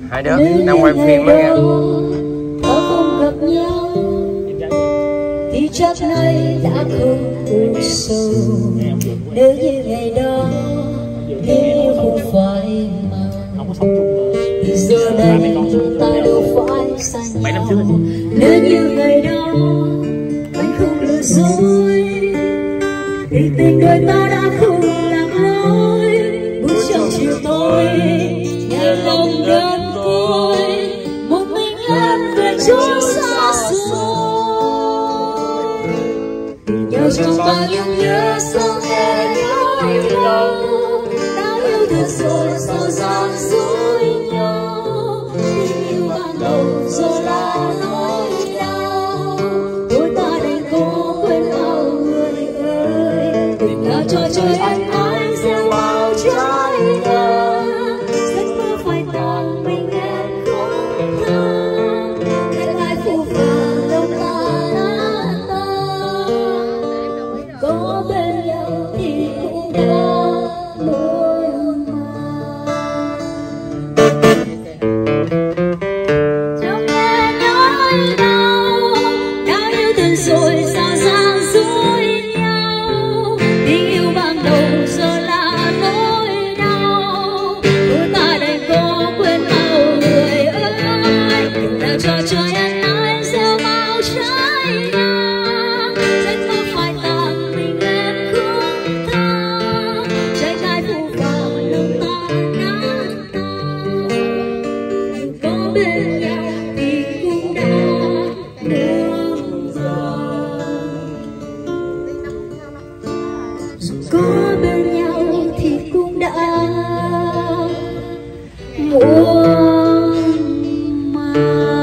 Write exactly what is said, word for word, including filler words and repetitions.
Hai đứa đang quay phim đó nghe. Ta không gặp nhau thì chắc nay đã không u sầu. Nếu như ngày đó nếu không phải mà thì giờ này ta đâu phải xa nhau. Nếu như ngày đó anh không lừa dối thì tình đời ta đã không lạc lối. Bước trong chiều tối nghe lòng đơn côi, một mình em về chốn xa xôi. Nhờ trong bao nhiêu nhớ sao nghe nhói đau, đã yêu thương rồi sao gian dối nhau. Tình yêu ban đầu giờ là nỗi đau, đôi ta đành cố quên bao người ơi. Tình là trò chơi anh ái gieo bao trái ngang, giấc mơ phai tàn mình em không than. Ngày ai phù phàng đâu ta nát tan, có bên nhau thì cũng đã muôn màng. Trong nghe nỗi đau, đã yêu thương rồi sao gian dối nhau. Tình yêu ban đầu giờ là nỗi đau, đôi ta đành cố quên bao người ơi. Tình là trò chơi anh ái gieo bao trái ngang, giấc mơ phai tàn mình em không than. Trái ngai phù phàng lòng ta nát tan, có bên nhau thì cũng đã muôn vàn. Có bên nhau thì cũng đã muôn màng.